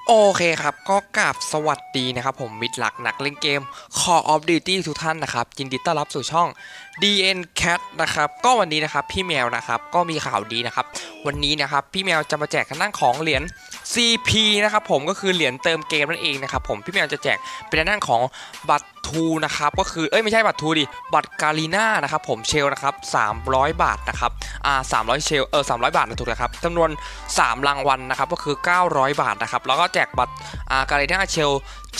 โอเคครับก็กราบสวัสดีนะครับผมมิตรหลักนักเล่นเกม Call of Duty ทุกท่านนะครับยินดีต้อนรับสู่ช่อง DN Cat นะครับก็วันนี้นะครับพี่แมวนะครับก็มีข่าวดีนะครับวันนี้นะครับพี่แมวจะมาแจกทางด้านของเหรียญ CP นะครับผมก็คือเหรียญเติมเกมนั่นเองนะครับผมพี่แมวจะแจกเป็นทางด้านของบัตรทูนะครับก็คือไม่ใช่บัตรทูดิบัตรกาลีน่านะครับผมเชลนะครับ300 บาทนะครับ300เชล300 บาทนะถูกแล้วครับจำนวน3รางวัลนะครับก็คือ900 บาทนะครับแล้วก็แจกบัตรกาลีน่าเชล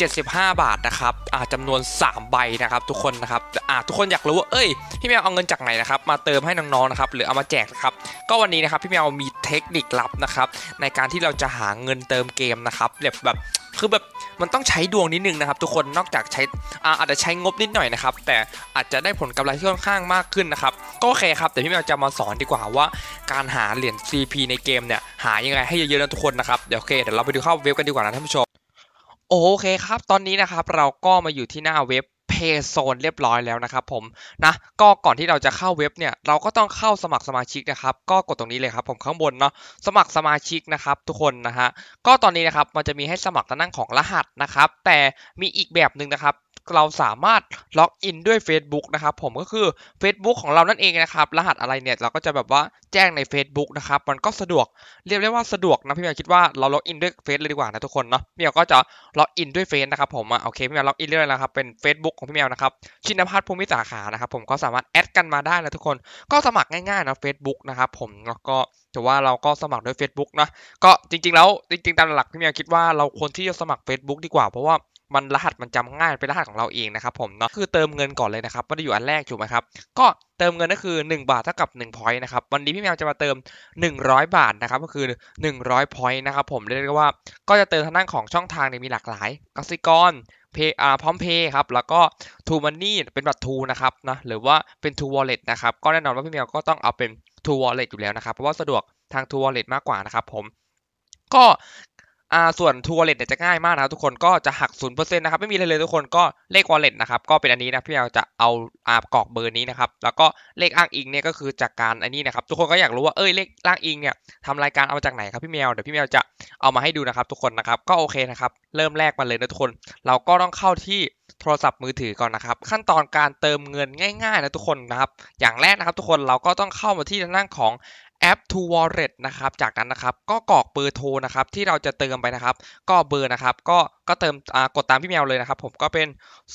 75 บาทนะครับจำนวน3ใบนะครับทุกคนนะครับทุกคนอยากรู้ว่าพี่แมวเอาเงินจากไหนนะครับมาเติมให้น้องๆนะครับหรือเอามาแจกนะครับก็วันนี้นะครับพี่แมวมีเทคนิคลับนะครับในการที่เราจะหาเงินเติมเกมนะครับแบบคือแบบมันต้องใช้ดวงนิดนึงนะครับทุกคนนอกจากใช้อาจจะใช้งบนิดหน่อยนะครับแต่อาจจะได้ผลกำไรที่ค่อนข้างมากขึ้นนะครับก็โอเคครับแต่พี่แมวจะมาสอนดีกว่าว่าการหาเหรียญ CP ในเกมเนี่ยหายังไงให้เยอะๆนะทุกคนนะครับเดี๋ยวเราไปดูเข้าเว็บกันดีกว่านะท่านผู้ชมโอเคครับตอนนี้นะครับเราก็มาอยู่ที่หน้าเว็บ Payzone เรียบร้อยแล้วนะครับผมนะก็ก่อนที่เราจะเข้าเว็บเนี่ยเราก็ต้องเข้าสมัครสมาชิกนะครับก็กดตรงนี้เลยครับผมข้างบนเนาะสมัครสมาชิกนะครับทุกคนนะฮะก็ตอนนี้นะครับมันจะมีให้สมัครทางด้านของรหัสนะครับแต่มีอีกแบบหนึ่งนะครับเราสามารถล็อกอินด้วย Facebook นะครับผมก็คือ Facebook ของเรานั่นเองนะครับรหัสอะไรเนี่ยเราก็จะแบบว่าแจ้งใน Facebook นะครับมันก็สะดวกเรียกได้ว่าสะดวกนะพี่เมียคิดว่าเราล็อกอินด้วยเฟซเลยดีกว่านะทุกคนเนาะพี่เมียก็จะล็อกอินด้วยเฟซนะครับผมโอเคพี่เมียล็อกอินเรื่อยแล้วครับเป็น Facebook ของพี่เมียนะครับชินภัทรภูมิสาขานะครับผมก็สามารถแอดกันมาได้นะทุกคนก็สมัครง่ายๆนะ Facebook นะครับผมแล้วก็ถือว่าเราก็สมัครด้วย Facebook นะก็จริงๆแล้วจริงๆตามหลักพี่เมียคิดว่าเราควรที่จะสมัคร Facebook ดีกว่าเพราะว่ามันรหัสมันจำง่ายเป็นรหัสของเราเองนะครับผมเนาะคือเติมเงินก่อนเลยนะครับมันจะอยู่อันแรกถูกไหมครับก็เติมเงินก็คือ1บาทเท่ากับ1 point นะครับวันนี้พี่แมวจะมาเติม100 บาทนะครับก็คือ100 point นะครับผมเรียกได้ว่าก็จะเติมทางด้านของช่องทางเนี่ยมีหลากหลายกสิกรพร้อมเพย์ครับแล้วก็ทูมันนี่เป็นบัตรทูนะครับนะหรือว่าเป็นทูวอลเล็ตนะครับก็แน่นอนว่าพี่แมวก็ต้องเอาเป็นทูวอลเล็ตอยู่แล้วนะครับเพราะว่าสะดวกทางทูวอลเล็ตมากกว่านะครับผมก็ส่วน True Wallet เนี่ยจะง่ายมากนะครับทุกคนก็จะหัก0%นะครับไม่มีอะไรเลยทุกคนก็เลข Wallet นะครับก็เป็นอันนี้นะพี่แมวจะเอากรอกเบอร์นี้นะครับแล้วก็เลขอ้างอิงเนี่ยก็คือจากการอันนี้นะครับทุกคนก็อยากรู้ว่าเลขอ้างอิงเนี่ยทำรายการเอามาจากไหนครับพี่แมวเดี๋ยวพี่แมวจะเอามาให้ดูนะครับทุกคนนะครับก็โอเคนะครับเริ่มแรกมาเลยนะทุกคนเราก็ต้องเข้าที่โทรศัพท์มือถือก่อนนะครับขั้นตอนการเติมเงินง่ายๆนะทุกคนนะครับอย่างแรกนะครับทุกคนเราก็ต้องเข้ามาที่ทางด้านของแอป To Wallet นะครับจากนั้นนะครับก็กรอกเบอร์โทรนะครับที่เราจะเติมไปนะครับก็เบอร์นะครับก็เติมกดตามพี่แมวเลยนะครับผมก็เป็น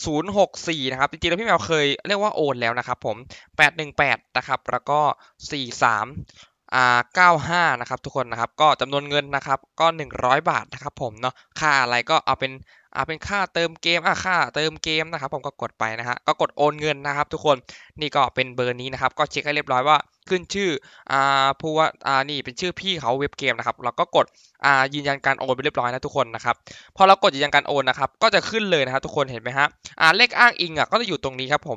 064นะครับจริงๆแล้วพี่แมวเคยเรียกว่าโอนแล้วนะครับผม818นะครับแล้วก็4395นะครับทุกคนนะครับก็จำนวนเงินนะครับก็100 บาทนะครับผมเนาะค่าอะไรก็เอาเป็นค่าเติมเกมค่าเติมเกมนะครับผมก็กดไปนะฮะก็กดโอนเงินนะครับทุกคนนี่ก็เป็นเบอร์นี้นะครับก็เช็คให้เรียบร้อยว่าขึ้นชื่อผู้ว่านี่เป็นชื่อพี่เขาเว็บเกมนะครับเราก็กดยืนยันการโอนไปเรียบร้อยนะทุกคนนะครับพอเรากดยืนยันการโอนนะครับก็จะขึ้นเลยนะครับทุกคนเห็นไหมฮะเลขอ้างอิงก็จะอยู่ตรงนี้ครับผม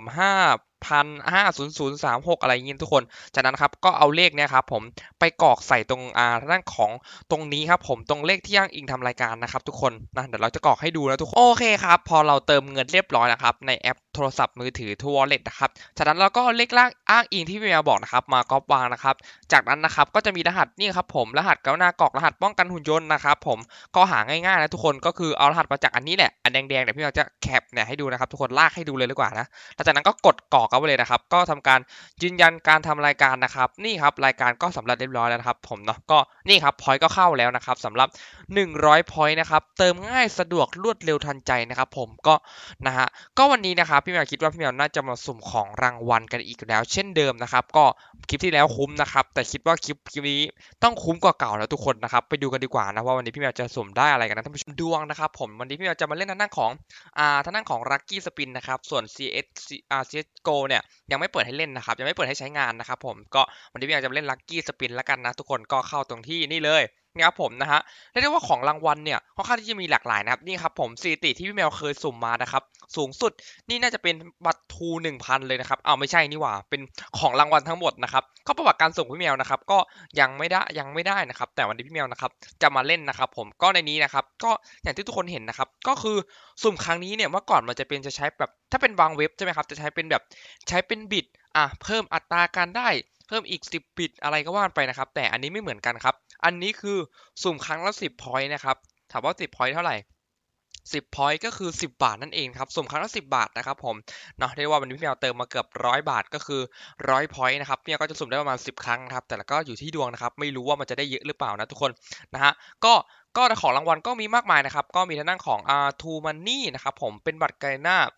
5,50036อะไรอย่างงี้ทุกคนจากนั้นครับก็เอาเลขเนี่ยครับผมไปกรอกใส่ตรงทางด้านของตรงนี้ครับผมตรงเลขที่อ้างอิงทำรายการนะครับทุกคนนะเดี๋ยวเราจะกรอกให้ดูนะทุกคนโอเคครับพอเราเติมเงินเรียบร้อยนะครับในแอปโทรศัพท์มือถือ True Wallet นะครับจากนั้นเราก็เลขอ้างอิงที่พี่แมวบอกนะครับมาก๊อปวางนะครับจากนั้นนะครับก็จะมีรหัสนี่ครับผมรหัสก้าวหน้ากรอกรหัสป้องกันหุ่นยนต์นะครับผมก็หาง่ายๆนะทุกคนก็คือเอารหัสมาจากอันนี้แหละอันแดงๆเดี๋ยวพี่แมวจะแคปเนี่ยให้ดูนะครับทุกคนลากให้ดูเลยดีกว่านะหลังจากนั้นก็กดกรอกเข้าไปเลยนะครับก็ทำการยืนยันการทำรายการนะครับนี่ครับรายการก็สำเร็จเรียบร้อยแล้วนะครับผมเนาะก็นี่ครับพอยต์ก็เข้าแล้วนะครับสำหรับ100พอยต์นะครับเติมง่ายสะดวกรวดเร็วทันใจนะครับผมก็นะฮะก็วันนี้นะครับพี่แมวคิดว่าพี่แมวน่าจะมาสุ่มของรางวัลกันอีกแล้วเช่นเดิมนะครับก็คลิปที่แล้วคุ้มนะครับแต่คิดว่าคลิปนี้ต้องคุ้มกว่าเก่าแล้วทุกคนนะครับไปดูกันดีกว่านะว่าวันนี้พี่แมวจะสุ่มได้อะไรกันนะท่านผู้ชมดวงนะครับผมวันนี้พี่แมวจะมาเล่นทางด้านของทางด้านของ Lucky Spin นะครับส่วน CSGO เนี่ยยังไม่เปิดให้เล่นนะครับยังไม่เปิดให้ใช้งานนะครับผมก็วันนี้พี่แมวจะมาเล่น Lucky Spin แล้วกันนะทุกคนก็เข้าตรงที่นี่เลยนะครับผมนะฮะเรียกได้ว่าของรางวัลเนี่ยค่อนข้างที่จะมีหลากหลายนะครับนี่ครับผมสถิติที่พี่แมวเคยสุ่มมานะครับสูงสุดนี่น่าจะเป็นบัตรทู1,000เลยนะครับไม่ใช่นี่หว่าเป็นของรางวัลทั้งหมดนะครับก็ประวัติการสุ่มพี่แมวนะครับก็ยังไม่ได้นะครับแต่วันนี้พี่แมวนะครับจะมาเล่นนะครับผมก็ในนี้นะครับก็อย่างที่ทุกคนเห็นนะครับก็คือสุ่มครั้งนี้เนี่ยเมื่อก่อนมันจะเป็นจะใช้แบบถ้าเป็นบางเว็บใช่ไหมครับจะใช้เป็นแบบใช้เป็นบิตเพิ่มอัตราการได้เพิ่มอีก10 บิตอะไรก็ว่าไปนะครับแต่อันนี้ไม่เหมือนกันครับอันนี้คือสุ่มครั้งละ10 พอยต์นะครับถามว่า10 point เท่าไหร่10 point ก็คือ10 บาทนั่นเองครับสุ่มครั้งละ10 บาทนะครับผมเนาะเรียกว่าวันนี้พี่แมวเติมมาเกือบ100 บาทก็คือ100 pointนะครับพี่แมวก็จะสุ่มได้ประมาณ10 ครั้งครับแต่ก็อยู่ที่ดวงนะครับไม่รู้ว่ามันจะได้เยอะหรือเปล่านะทุกคนนะฮะก็ของรางวัลก็มีมากมายนะครับก็มีทางด้านของTrue Money นะครับผมเป็นบัตรไกลหน้า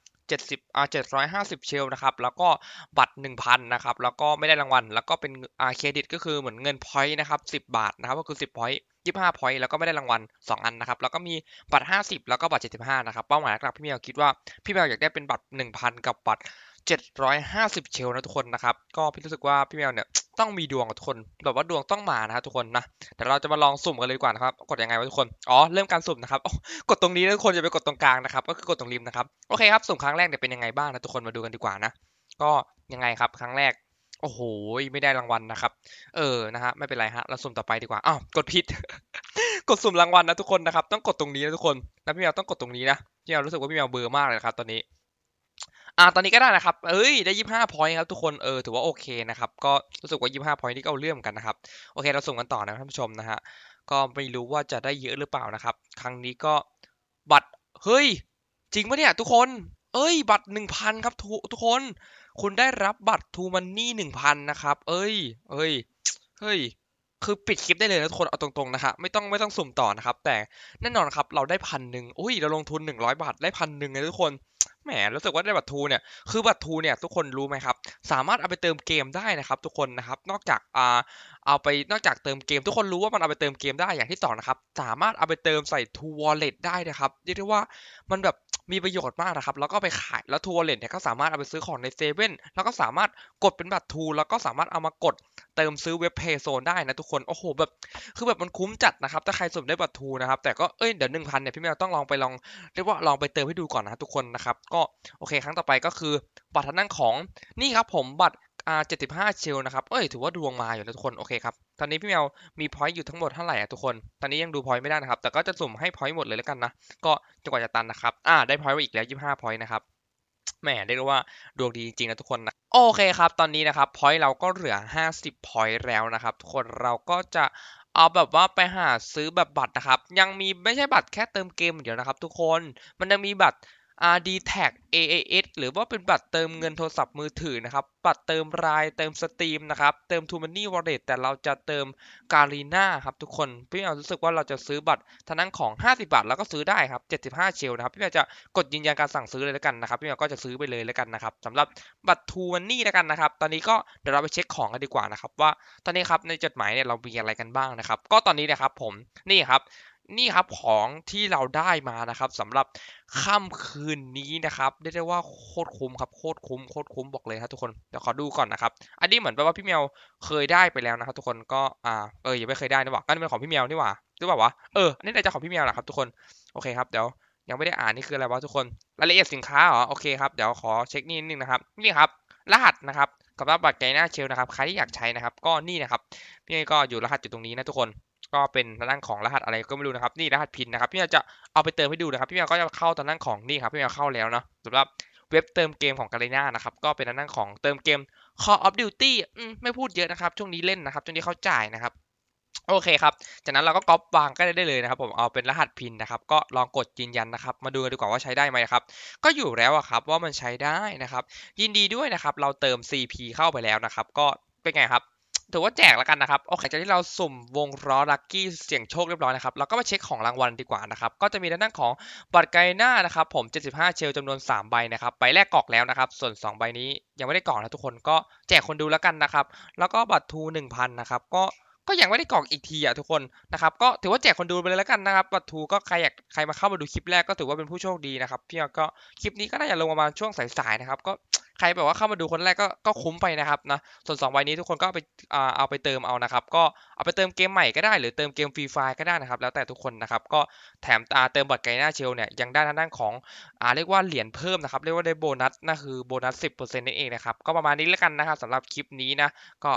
70750เชลนะครับแล้วก็บัตร1,000นะครับแล้วก็ไม่ได้รางวัลแล้วก็เป็นเครดิตก็คือเหมือนเงิน point นะครับ10 บาทนะครับก็คือ10 point 25 point แล้วก็ไม่ได้รางวัล2อันนะครับแล้วก็มีบัตร50แล้วก็บัตร75นะครับเป้าหมายหลักๆพี่เมียวคิดว่าพี่เมียวอยากได้เป็นบัตร1,000กับบัตร750เชลนะทุกคนนะครับก็พี่รู้สึกว่าพี่เมียวเนี่ยต้องมีดวงกับทุกคนแบบว่าดวงต้องมานะครับทุกคนนะแต่เราจะมาลองสุ่มกันเลยดีกว่านะครับกดยังไงวะทุกคนอ๋อเริ่มการสุ่มนะครับกดตรงนี้นะทุกคนอย่าไปกดตรงกลางนะครับก็คือกดตรงริมนะครับโอเคครับสุ่มครั้งแรกเนี่ยเป็นยังไงบ้างนะทุกคนมาดูกันดีกว่านะก็ยังไงครับครั้งแรกโอ้โหไม่ได้รางวัลนะครับนะฮะไม่เป็นไรฮะเราสุ่มต่อไปดีกว่าอ้าวกดผิด กดสุ่มรางวัลนะทุกคนนะครับต้องกดตรงนี้นะทุกคนแล้วพี่แมวต้องกดตรงนี้นะพี่แมวรู้สึกว่าพี่แมวเบลอมากเลยครับตอนนี้ตอนนี้ก็ได้นะครับเอ้ยได้25 point ครับทุกคนถือว่าโอเคนะครับก็รู้สึกว่า25 point นี่ก็เอาเรื่องกันนะครับโอเคเราสุ่มกันต่อนะท่านผู้ชมนะฮะก็ไม่รู้ว่าจะได้เยอะหรือเปล่านะครับครั้งนี้ก็บัตรเฮ้ยจริงปะเนี่ยทุกคนเอ้ยบัตร1,000ครับทุกคนคุณได้รับบัตร True Money 1,000นะครับเอ้ย คือปิดคลิปได้เลยนะทุกคนเอาตรงๆนะฮะไม่ต้องสุ่มต่อนะครับแต่แน่นอนครับเราได้1,000อุ้ยเราลงทุน100 บาทได้1,000นะทุกคนแหมรู้สึกว่าได้บัตรทูเนี่ยคือบัตรทูเนี่ยทุกคนรู้ไหมครับสามารถเอาไปเติมเกมได้นะครับทุกคนนะครับนอกจากเติมเกมทุกคนรู้ว่ามันเอาไปเติมเกมได้อย่างที่สองนะครับสามารถเอาไปเติมใส่ True Wallet ได้นะครับเรียกได้ว่ามันแบบมีประโยชน์มากนะครับแล้วก็ไปขายแล้ว True Wallet เนี่ยก็สามารถเอาไปซื้อของในเซเว่นแล้วก็สามารถกดเป็นบัตรทูแล้วก็สามารถเอามากด เติมซื้อเว็บเพย์โซนได้นะทุกคนโอ้โหแบบคือแบบมันคุ้มจัดนะครับถ้าใครสุ่มได้บัตรทูนะครับแต่ก็เดี๋ยว1,000เนี่ยพี่แมวต้องลองเรียกว่าลองไปเติมให้ดูก่อนนะทุกคนนะครับก็โอเคครั้งต่อไปก็คือบัตรทางด้านของนี่ครับผมบัตร75เชลนะครับถือว่าดวงมาอยู่นะทุกคนโอเคครับตอนนี้พี่แมวมีพอยต์อยู่ทั้งหมดเท่าไหร่ทุกคนตอนนี้ยังดูพอยต์ไม่ได้นะครับแต่ก็จะสุ่มให้พอยต์หมดเลยแล้วกันนะก็จนกว่าจะตันนะครับได้พอยต์มาอีกแล้ว25พอยต์นะครับ แหมเรียกได้ว่าดวงดีจริงๆนะทุกคนนะโอเคครับตอนนี้นะครับพอยต์เราก็เหลือ50พอยต์แล้วนะครับทุกคนเราก็จะเอาแบบว่าไปหาซื้อแบบบัตรนะครับยังมีไม่ใช่บัตรแค่เติมเกมอย่างเดียวนะครับทุกคนมันยังมีบัตรD-Tag AAS หรือว่าเป็นบัตรเติมเงินโทรศัพท์มือถือนะครับบัตรเติมรายเติมสตรีมนะครับเติม True Money Wallet แต่เราจะเติมการีน่าครับทุกคนพี่เอารู้สึกว่าเราจะซื้อบัตรทางด้านของ50บาทแล้วก็ซื้อได้ครับ75เชลนะครับพี่จะ กดยืนยันการสั่งซื้อเลยแล้วกันนะครับพี่แมวก็จะซื้อไปเลยแล้วกันนะครับสำหรับบัตรทูมันนี่แล้วกันนะครับตอนนี้ก็เดี๋ยวเราไปเช็คของกันดีกว่านะครับว่าตอนนี้ครับในจดหมายเนี่ยเรามีอะไรกันบ้างนะครับก็ตอนนี้นะครับผมนี่ครับของที่เราได้มานะครับสำหรับค่ำคืนนี้นะครับเรียกได้ว่าโคตรคุ้มครับโคตรคุ้มบอกเลยครับทุกคนเดี๋ยวขอดูก่อนนะครับอันนี้เหมือนว่าพี่แมวเคยได้ไปแล้วนะครับทุกคนก็ยังไม่เคยได้นี่หว่าก็เป็นของพี่แมวนี่หว่าหรือเปล่าวะอันนี้น่าจะของพี่แมวแหละครับทุกคนโอเคครับเดี๋ยว ยังไม่ได้อ่านนี่คืออะไรวะทุกคนรายละเอียดสินค้าเหรอโอเคครับเดี๋ยวขอเช็คนิดนึงนะครับนี่ครับรหัสนะครับสำหรับบัตรไกน่าเชลนะครับใครที่อยากใช้นะครับก็นี่นะครับพี่ก็อยู่รหัสอยู่ตรงนี้นะทุกคนก็เป็นทางด้านของรหัสอะไรก็ไม่รู้นะครับนี่รหัสพินนะครับพี่จะเอาไปเติมให้ดูนะครับพี่ก็จะเข้าทางด้านของนี่ครับพี่เข้าแล้วเนาะสำหรับเว็บเติมเกมของกา r น่านะครับก็เป็นทางด้านของเติมเกม Call of Duty ไม่พูดเยอะนะครับช่วงนี้เล่นนะครับช่วงนี้เขาจ่ายนะครับ โอเคครับจากนั้นเราก็ก๊อปวางก็ได้เลยนะครับผมเอาเป็นรหัสพินนะครับก็ลองกดยืนยันนะครับมาดูกันดีกว่าว่าใช้ได้ไหมครับก็อยู่แล้วครับว่ามันใช้ได้นะครับยินดีด้วยนะครับเราเติม CP เข้าไปแล้วนะครับก็เป็นไงครับถือว่าแจกแล้วกันนะครับโอเคจากที่เราสุ่มวงล้อลัคกี้เสี่ยงโชคเรียบร้อยนะครับเราก็มาเช็คของรางวัลดีกว่านะครับก็จะมีด้านของบัตรไกหน้านะครับผม75เชลจำนวน3ใบนะครับใบแรกกรอกแล้วนะครับส่วน2ใบนี้ยังไม่ได้กรอกนะทุกคนก็แจกคนดูแล้วกันนะครับแล้วก็บัตรทู1,000นะครับก็ยังไม่ได้กรอกอีกทีอ่ะทุกคนนะครับก็ถือว่าแจกคนดูไปเลยแล้วกันนะครับบัตรทูก็ใครมาเข้ามาดูคลิปแรกก็ถือว่าเป็นผู้โชคดีนะครับพี่ก็คลิปนี้ก็น่าจะลงประมาณช่วงสายๆนะครับก็ใครแบบว่าเข้ามาดูคนแรกก็คุ้มไปนะครับนะส่วน2ใบนี้ทุกคนก็เอาไปเติมเอานะครับก็เอาไปเติมเกมใหม่ก็ได้หรือเติมเกมฟรีไฟล์ก็ได้นะครับแล้วแต่ทุกคนนะครับก็แถมเติมบัตรไกน่าเชลเนี่ยยังได้ทางด้านของเรียกว่าเหรียญเพิ่มนะครับเรียกว่าได้โบนัสนั่นคือโบนัส10%นั่นเองนะครับก็ประมาณนี้แล้วกันนะครับสำหรับคลิปนี้นะก็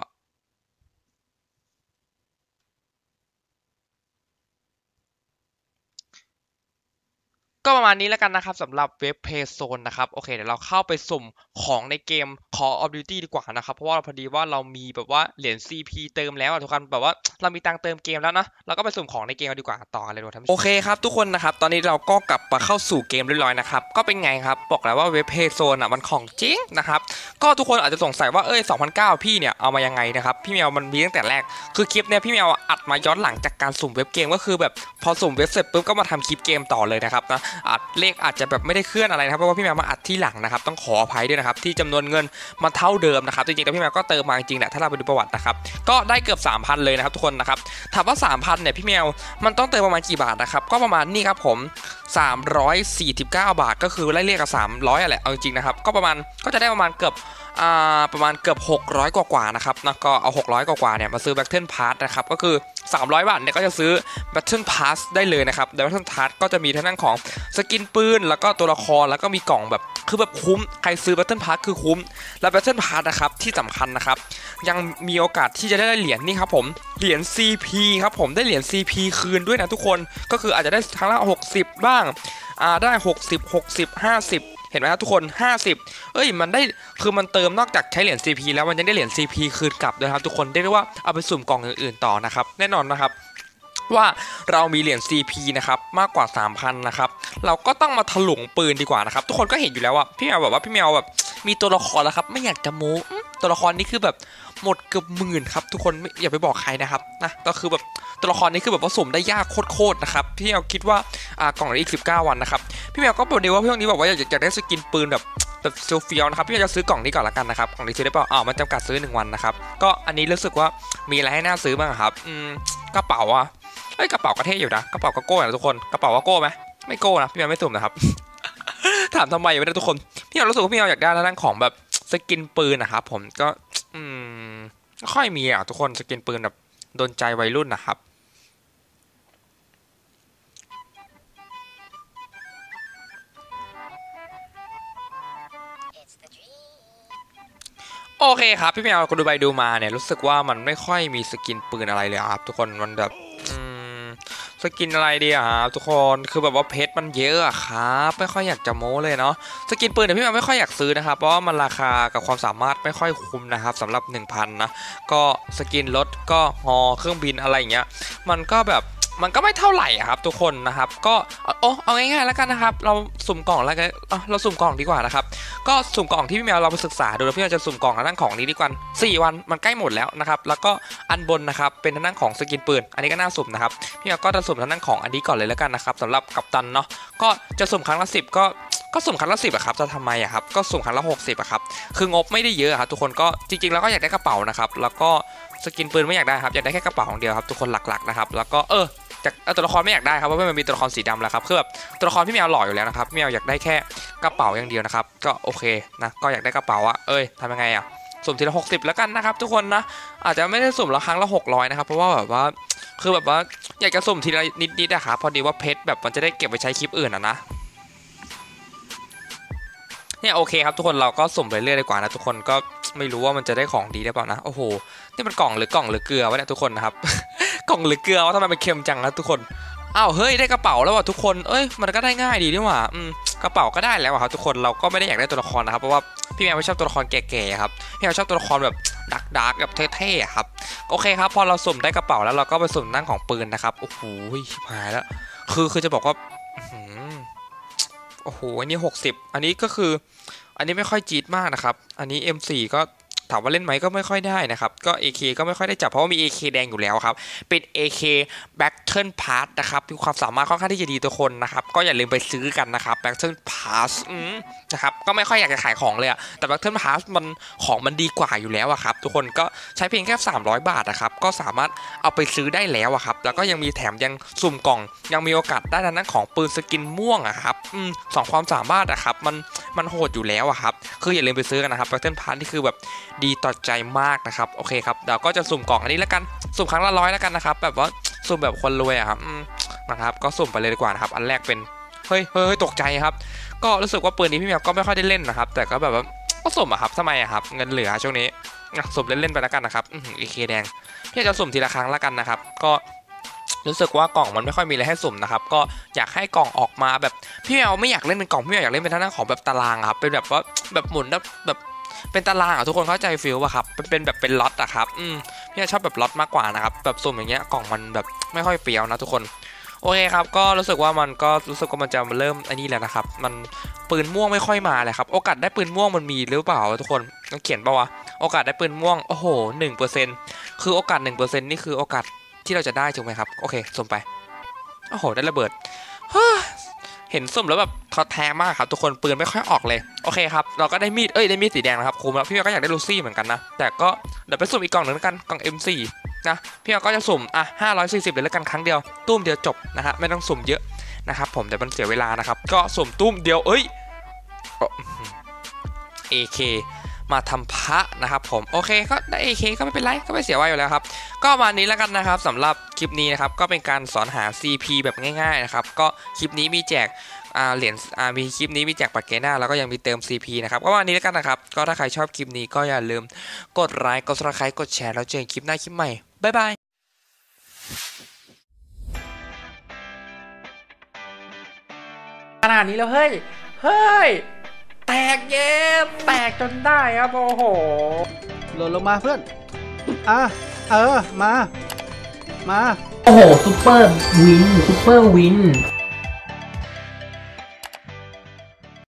ก็ประมาณนี้แล้วกันนะครับสำหรับเว็บ Payzone นะครับโอเคเดี๋ยวเราเข้าไปสุ่มของในเกม Call of Duty ดีกว่านะครับเพราะว่าพอดีว่าเรามีแบบว่าเหรียญ CP เติมแล้วทุกคนแบบว่าเรามีตังเติมเกมแล้วนะเราก็ไปสุ่มของในเกมกันดีกว่าต่อเลยท่านผู้ชมโอเคครับทุกคนนะครับตอนนี้เราก็กลับมาเข้าสู่เกมเรียบร้อยนะครับก็เป็นไงครับบอกแล้วว่าเว็บ Payzone อ่ะมันของจริงนะครับก็ทุกคนอาจจะสงสัยว่า2009พี่เนี่ยเอามายังไงนะครับพี่แมวมันมีตั้งแต่แรกคือคลิปเนี่ยพี่แมวอัดมาย้อนหลังจากการสุ่มเว็บเกมก็คือแบบพอสุ่มเว็บเสร็จปุ๊บก็มาทำคลิปเกมต่อเลยนะครับนะอัดเลขอาจจะแบบไม่ได้เคลื่อนอะไรนะครับเพราะว่าพี่แมวมาอัดที่หลังนะครับต้องขออภัยด้วยนะครับที่จำนวนเงินมันเท่าเดิมนะครับจริงๆแล้วพี่แมวก็เติมมาจริงๆแหละถ้าเราไปดูประวัตินะครับก็ได้เกือบ 3,000 เลยนะครับทุกคนนะครับถามว่า 3,000 เนี่ยพี่แมวมันต้องเติมประมาณกี่บาทนะครับก็ประมาณนี่ครับผม349 บาทก็คือไล่เรียกกับ300อะไรเอาจริงๆนะครับก็ประมาณก็จะได้ประมาณเกือบ600กว่านะครับนะก็เอา600กว่าเนี่ยมาซื้อ Battle Pass นะครับก็คือ300 บาทเนี่ยก็จะซื้อ Battle Pass ได้เลยนะครับใน Battle Pass ก็จะมีทั้งนั้นของสกินปืนแล้วก็ตัวละครแล้วก็มีกล่องแบบคือแบบคุ้มใครซื้อ Battle Pass คือคุ้มและ Battle Pass นะครับที่สำคัญนะครับยังมีโอกาสที่จะได้เหรียญนี่ครับผมเหรียญ CP ครับผมได้เหรียญ CP คืนด้วยนะทุกคนก็คืออาจจะได้ครั้งละ60บ้างได้60 50เห็นไหมครับทุกคน50มันได้คือมันเติมนอกจากใช้เหรียญ CP แล้วมันยังได้เหรียญ CP คืนกลับด้วยครับทุกคนได้เรียกว่าเอาไปสุ่มกล่องอื่นๆต่อนะครับแน่นอนนะครับว่าเรามีเหรียญ CP นะครับมากกว่า 3,000 นะครับเราก็ต้องมาถลุงปืนดีกว่านะครับทุกคนก็เห็นอยู่แล้วว่าพี่แมวแบบว่าพี่แมวแบบมีตัวละครแล้วครับไม่อยากจะโม้ตัวละครนี้คือแบบหมดเกือบหมื่นครับทุกคนอย่าไปบอกใครนะครับนะก็คือแบบตัวละครนี้คือแบบว่าสุ่มได้ยากโคตรๆนะครับพี่แมวคิดว่ากล่องละอีก19 วันนะครับพี่แมวก็บอกดีว่าพี่นี้บอกว่าอยากได้สกินปืนแบบเฟี้ยวนะครับพี่จะซื้อกล่องนี้ก่อนละกันนะครับกล่องนี้ซื้อได้เปล่ามันจำกัดซื้อ1 วันนะครับก็อันนี้รู้สึกว่ามีอะไรให้น่าซื้อบ้างครับกระเป๋ากระเป๋าก็เท่อยู่นะกระเป๋าก็โก้นะทุกคนกระเป๋าก็โก้ไหมไม่โก้นะพี่แมวไม่สุ่มนะครับ ถามทำไมไม่ได้ทุกคนพี่แมวรู้สึกว่าพี่แมวอยากได้แล้วนั่งของแบบสกินปืนนะครับผมก็ไม่ค่อยมีทุกคนสกินปืนแบบโดนใจวัยรุ่นนะครับโอเคครับพี่แมวก็ดูไปดูมาเนี่ยรู้สึกว่ามันไม่ค่อยมีสกินปืนอะไรเลยครับทุกคนมันแบบสกินอะไรดีครับทุกคนคือแบบว่าเพชรมันเยอะครับไม่ค่อยอยากจะโม้เลยเนาะสกินปืนเนี่ยพี่แมวไม่ค่อยอยากซื้อนะครับเพราะว่ามันราคากับความสามารถไม่ค่อยคุ้มนะครับสำหรับ 1,000 นะก็สกินรถก็ฮอเครื่องบินอะไรอย่างเงี้ยมันก็แบบมันก็ไม่เท่าไหร่ครับทุกคนนะครับก็เอาง่ายๆแล้วกันนะครับเราสุ่มกล่องแล้วกันเราสุ่มกล่องดีกว่านะครับก็สุ่มกล่องที่พี่แมวเราไปศึกษาดูแล้วพี่แมวจะสุ่มกล่องทางด้านของนี้ดีกว่า4 วันมันใกล้หมดแล้วนะครับแล้วก็อันบนนะครับเป็นทางด้านของสกินปืนอันนี้ก็น่าสุ่มนะครับพี่แมวก็จะสุ่มทางด้านของอันนี้ก่อนเลยแล้วกันนะครับสำหรับกัปตันเนาะก็จะสุ่มครั้งละ10ก็สุ่มครั้งละ10ครับจะทำไมครับก็สุ่มครั้งละ60ครับคืองบไม่ได้เยอะครับทุกคนก็จริงๆแล้วก็อยากได้กระเป๋านะครับแล้วก็สกินปืนไม่อยากได้ครับอยากได้แค่กระเป๋าของเดียวครับทุกคนหลักๆนะครับแล้วก็จากตัวละครไม่อยากได้ครับเพราะว่ามันมีตัวละครสีดำแล้วครับคือแบบตัวละครพี่แมวหล่ออยู่แล้วนะครับพี่แมวอยากได้แค่กระเป๋าอย่างเดียวนะครับก็โอเคนะก็อยากได้กระเป๋าทำยังไงสุ่มทีละ60แล้วกันนะครับทุกคนนะอาจจะไม่ได้สุ่มละครั้งละ600นะครับเพราะว่าแบบว่าคือแบบว่าอยากจะสุ่มทีละนิดๆนะครับพอดีว่าเพชรแบบมันจะได้เก็บไปใช้คลิปอื่นนะเนี่ยโอเคครับทุกคนเราก็สุ่มไปเรื่อยดีกว่านะทุกคนก็ไม่รู้ว่ามันจะได้ของดีได้เปล่านะโอ้โหนี่มันกล่องหรือเกลือวะเนี่ยทุกคนนะครับ กล่องหรือเกลือวะทำไมมันเค็มจังนะทุกคนเฮ้ยได้กระเป๋าแล้วว่ะทุกคนมันก็ได้ง่ายดีนี่หว่ากระเป๋าก็ได้แล้วครับทุกคนเราก็ไม่ได้อยากได้ตัวละครนะครับเพราะว่าพี่แมวไม่ชอบตัวละครแก่ๆครับพี่แมวชอบตัวละครแบบดักแบบเท่ๆครับโอเคครับพอเราสุ่มได้กระเป๋าแล้วเราก็ไปสุ่มนั่งของปืนนะครับโอ้โหชิบหายแล้วคือจะบอกว่าโอ้โหอันนี้60อันนี้ก็คืออันนี้ไม่ค่อยจี๊ดมากนะครับอันนี้ M4 ก็ถามว่าเล่นไหมก็ไม่ค่อยได้นะครับก็ AK ก็ไม่ค่อยได้จับเพราะว่ามี AK แดงอยู่แล้วครับเป็น AK Battle Pass นะครับมีความสามารถค่อนข้างที่จะดีตัวคนนะครับก็อย่าลืมไปซื้อกันนะครับ Battle Pass นะครับก็ไม่ค่อยอยากจะขายของเลยแต่ Battle Pass มันของมันดีกว่าอยู่แล้วครับทุกคนก็ใช้เพียงแค่300 บาทนะครับก็สามารถเอาไปซื้อได้แล้วครับแล้วก็ยังมีแถมยังสุ่มกล่องยังมีโอกาสได้ทางด้านของปืนสกินม่วงครับ2 ความสามารถครับมันโหดอยู่แล้วครับคืออย่าลืมไปซื้อกันนะครับ Battle Pass ที่คือแบบดีต่อใจมากนะครับโอเคครับเดี๋ยวก็จะสุ่มกล่องอันนี้แล้วกันสุ่มครั้งละ100แล้วกันนะครับแบบว่าสุ่มแบบคนรวยครับนะครับก็สุ่มไปเลยดีกว่านะครับอันแรกเป็นเฮ้ยตกใจครับก็รู้สึกว่าปืนนี้พี่แมวก็ไม่ค่อยได้เล่นนะครับแต่ก็แบบว่าก็สุ่มครับทำไมครับเงินเหลือช่วงนี้สุ่มเล่นๆไปแล้วกันนะครับAKแดงพี่จะสุ่มทีละครั้งแล้วกันนะครับก็รู้สึกว่ากล่องมันไม่ค่อยมีอะไรให้สุ่มนะครับก็อยากให้กล่องออกมาแบบพี่แมวไม่อยากเล่นเป็นกล่องพี่แมวอยากเล่นเป็นท่านั่งของแบบตารางครับเป็นแบบว่าแบบหมุนแบบเป็นตารางทุกคนเข้าใจฟิลป่ะครับเป็นแบบเป็นล็อตอะครับพี่ชอบแบบล็อตมากกว่านะครับแบบสุ่มอย่างเงี้ยกล่องมันแบบไม่ค่อยเปรี้ยวนะทุกคนโอเคครับก็รู้สึกว่ามันจะมาเริ่มอันนี้แล้วนะครับมันปืนม่วงไม่ค่อยมาเลยครับโอกาสได้ปืนม่วงมันมีหรือเปล่าทุกคนต้องเขียนป่าวะโอกาสได้ปืนม่วงโอ้โห1%คือโอกาส1%นี่คือโอกาสที่เราจะได้ถูกไหมครับโอเคสุ่มไปโอ้โหได้ระเบิดเห็นสุ่มแล้วแบบท้อแท้มากครับทุกคนปืนไม่ค่อยออกเลยโอเคครับเราก็ได้มีดได้มีดสีแดงนะครับคุ้มแล้วพี่ก็อยากได้ลูซี่เหมือนกันนะแต่ก็เดี๋ยวไปสุ่มอีกกล่องหนึ่งแล้วกันกล่อง M4 นะพี่ก็จะสุ่ม540เลยแล้วกันครั้งเดียวตุ้มเดียวจบนะฮะไม่ต้องสุ่มเยอะนะครับผมเดี๋ยวมันเสียเวลานะครับก็สุ่มตุ้มเดียวAK มาทำพระนะครับผมโอเคก็ได้ AK ก็ไม่เป็นไรก็ไม่เสียไว้อยู่แล้วครับก็มานี้แล้วกันนะครับสำหรับคลิปนี้นะครับก็เป็นการสอนหา CP แบบง่ายๆนะครับก็คลิปนี้มีแจกเหรียญมีคลิปนี้มีแจกปักเกน่าแล้วก็ยังมีเติม CP นะครับก็วันนี้แล้วกันนะครับก็ถ้าใครชอบคลิปนี้ก็อย่าลืมกดไลค์กด Subscribe กดแชร์แล้วเจอกันคลิปหน้าคลิปใหม่บ๊ายบายขนาดนี้แล้วเฮ้ยแตกแตกจนได้ครับโอ้โหหล่นลงมาเพื่อนมาโอ้โหซุปเปอร์วิน